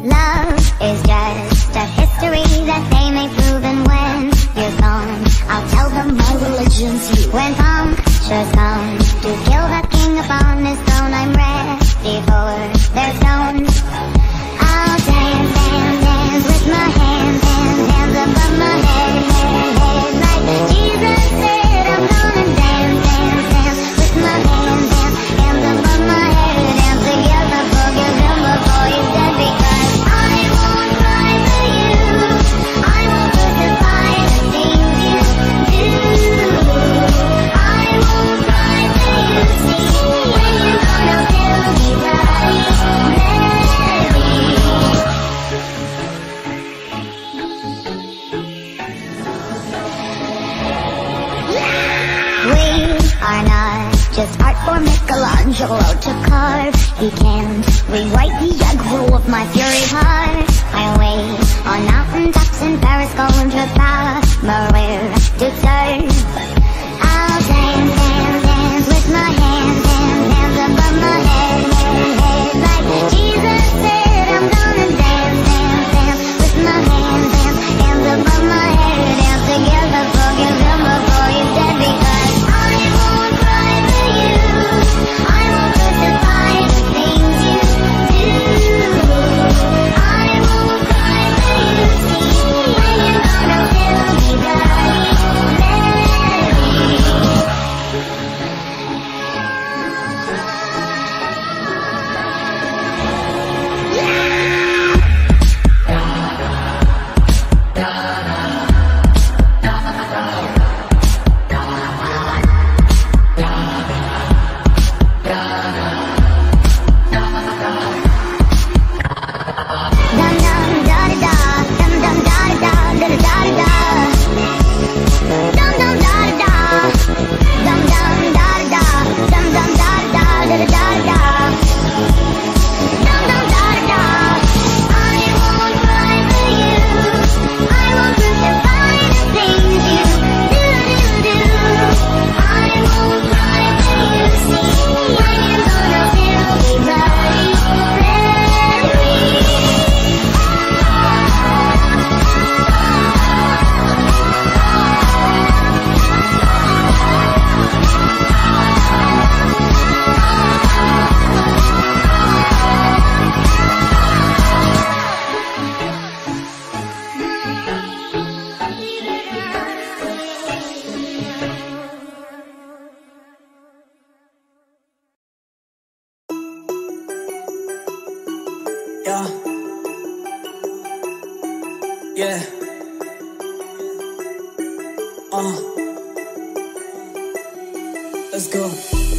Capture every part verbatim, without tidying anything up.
Love is just a history that they may prove, and when you're gone, I'll tell them my religion's you. When punctures come to kill the king upon his throne, I'm ready for their stones. I'll dance, dance, dance with my hands, hands, hands above my head, head, head. Like Jesus said, I'm gonna dance, dance, dance with my hands, hands, hands above my head. Dance together, forgive him before he's dead, because I won't cry for you. I won't crucify the things you do. I won't cry for you, see, when you're gonna still be right there. We are not just art for Michelangelo to carve. He can't rewrite the aggro of my fury heart. I wait on mountaintops in Paris, going to Palmyra to serve. I'll dance, dance, dance with my hands, hands, hands above my head, head, head. Like Jesus said, I'm gonna dance, dance, dance with my hands, hands, hands above my head. Dance together, forgive him before he's dead, because I won't cry for you. I won't crucify the things you do. I won't cry for you, see, when you're gonna still be right there. Yeah. Yeah. Uh. Let's go.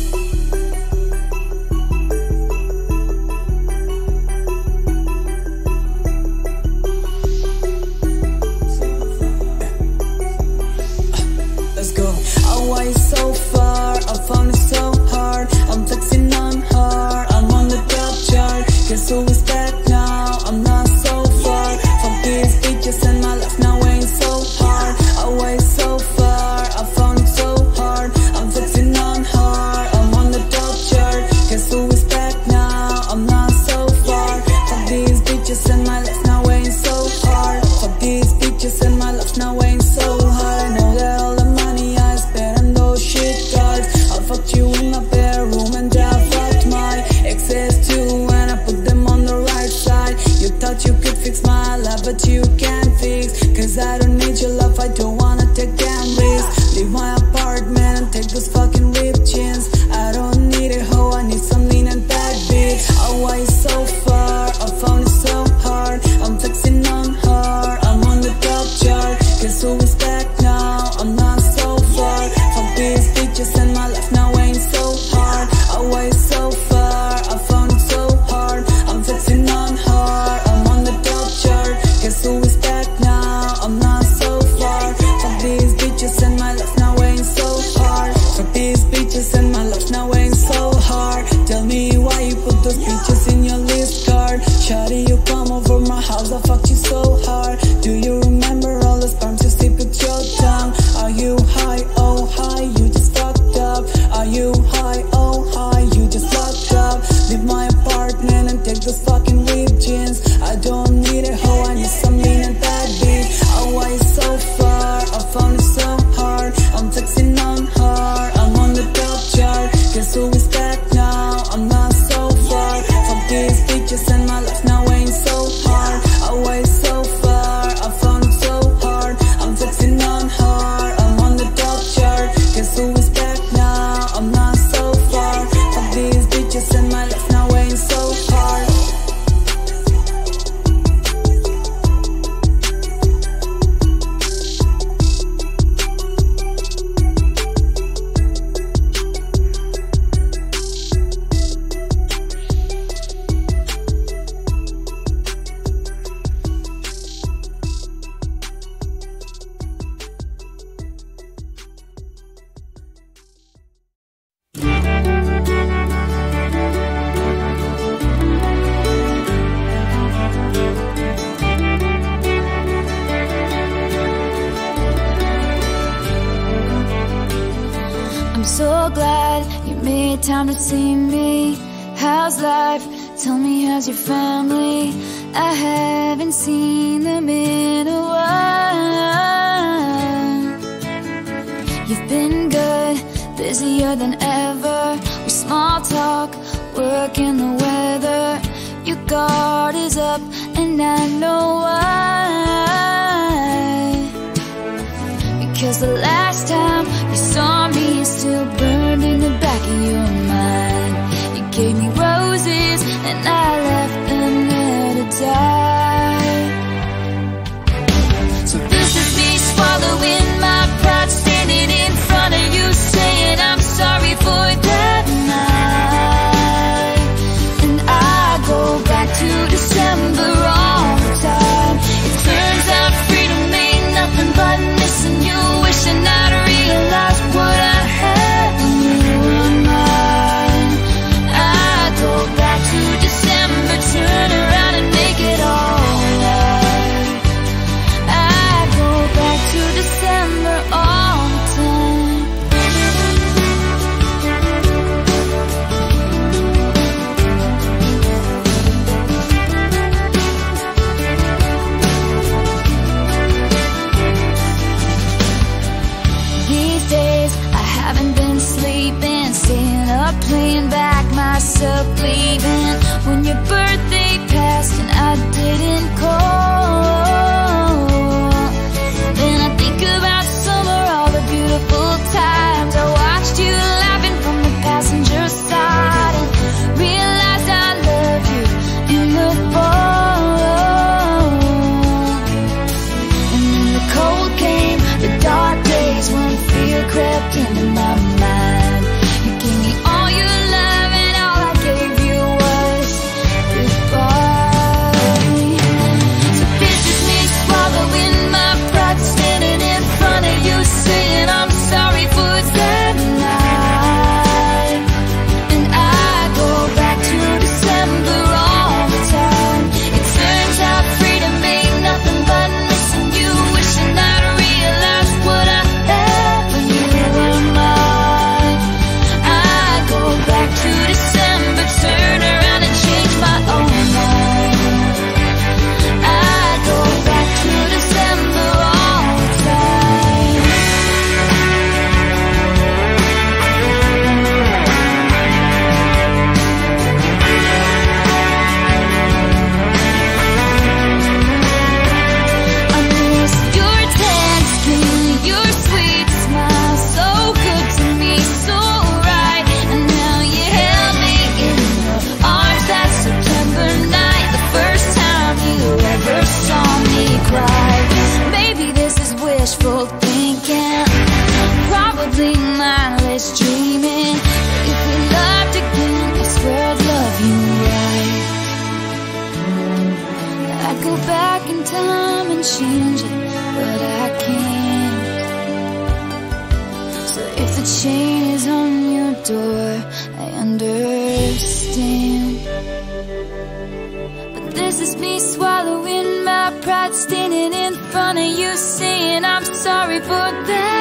Let's go. Oh, why so far? I found it so hard. I'm flexing on her. I'm on the top chart. Guess who is back now? I'm not so far from these bitches, and my life now ain't so hard. Oh, why so far? I found it so hard. I'm flexing on her. I'm on the top chart. Guess who is back now? I'm not so far from these bitches, and my life now ain't so hard. From these bitches, and my life now ain't so hard. I know that all the money I spent on those shit cards. I fucked you in my bedroom, and I fucked my exes too, and I put them on the right side. You thought you could fix my life, but you can't fix, cause I don't need your love. I don't wanna take damn risks. Leave my apartment and take those fucking ripped jeans. I don't need a hoe, I need some lean and bad bitch. Oh, why so far? I found it so hard. I'm flexing on her. I'm on the top chart. Guess who is back now? I'm not so far from these bitches, and my life now ain't so hard. Oh, why so far? I found it so hard. I'm flexing on her. I'm on the top chart. Guess who is back now? I'm not so far from these bitches, and my life now ain't so hard. From these bitches, and my life now ain't so hard. Tell me why you put those bitches in your list card. Shawty, you come over my house, I fucked you so hard. Do you remember all the sperms you sleep with your tongue? Are you high? Oh high, you just fucked up. Are you high? Oh high, you just fucked up. Leave my apartment and take those fucking ripped jeans. I don't time to see me. How's life? Tell me, how's your family? I haven't seen them in a while. You've been good, busier than ever. We small talk, work in the weather. Your guard is up and I know why. Because the last time you saw me is still burned in the back of your mind. You gave me roses and I left them there to die. So this is me swallowing my pride, standing in front of you saying I'm sorry for that night. And I go back to December all the time. It turns out freedom ain't nothing but missing you, wishing I'd realized what I had when you were mine. I go back to December, turn around and make it all right. I go back to December all the time. These days I haven't been sleeping, staying up playing back myself leaving. When your birthday passed and I didn't call, then I think about summer, all the beautiful times I watched you laughing from the passenger side, and realized I love you in the fall. And then the cold came, the dark days when fear crept into my mind. You gave me all your love and all I gave you was goodbye. So this is me swallowing my pride, standing in front of you saying I'm sorry for that night. And I go back to December all the time. It turns out freedom ain't nothing but missing you, wishing I'd realized what I had when you were mine. I go back to December, turn around and change my own mind. I go back to December all the time. I miss your tan skin, your sweet smile, so good to me, so right. And now you held me in your arms that September night, the first time you ever saw me cry. Maybe this is wishful thinking, probably mindless dreaming. But if we loved again, I swear I'd love you right. I'd go back in time and change it, but I can't. So if the chain is on your door, I understand. But this is me swallowing my pride, standing in front of you saying I'm sorry for that